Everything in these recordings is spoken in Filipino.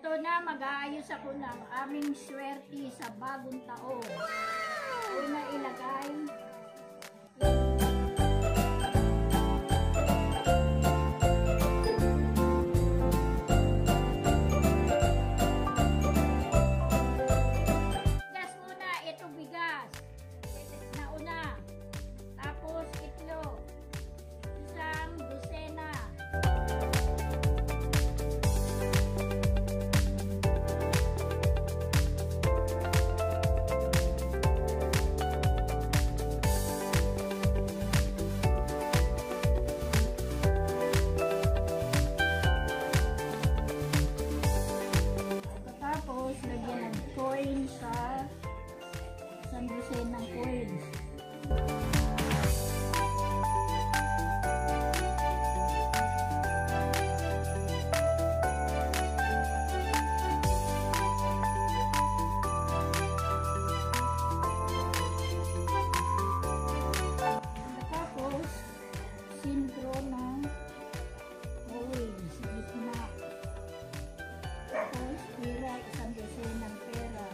Ito na, mag-aayos ako ng aming swerte sa bagong taon. Una ilagay. Bigas muna, ito bigas. Nauna. Tapos itlog. Isang dosena. Lagyan ng coins sa isang dosen ng coins. Tapos sintro ng coins. Gitna. Tapos pira, isang dosen ng pera.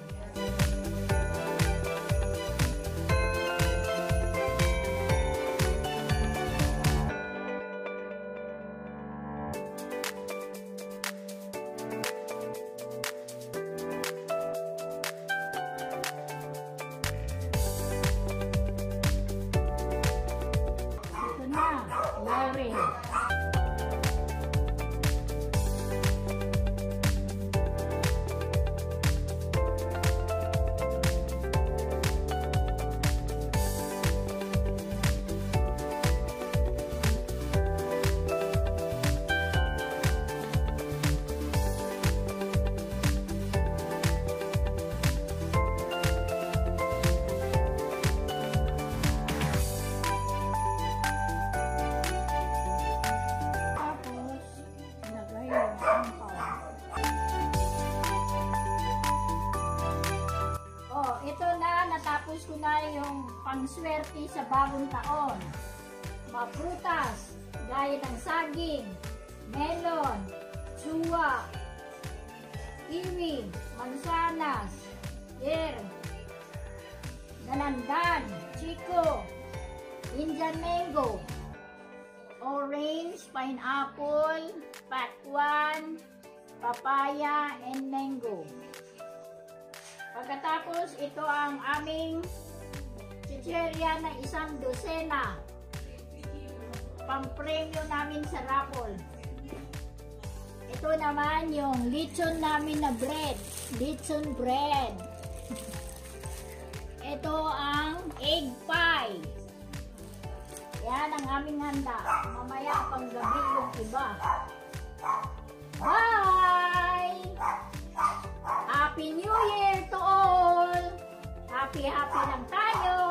Ito na, Laurel. Natapos ko na yung pangswerte sa bagong taon. Maprutas, gaya ng saging, melon, tsuwa, kiwi, mansanas, pear, dalandan, chico, Indian mango, orange, pineapple, pakwan, papaya, and mango. Pagkatapos, ito ang aming chicherya na isang dosena. Pampremyo namin sa raffle. Ito naman yung lechon namin na bread. Lechon bread. Ito ang egg pie. Yan ang aming handa. Mamaya pang gabi yung iba. Bye! Happy New Year to all! Happy lang tayo!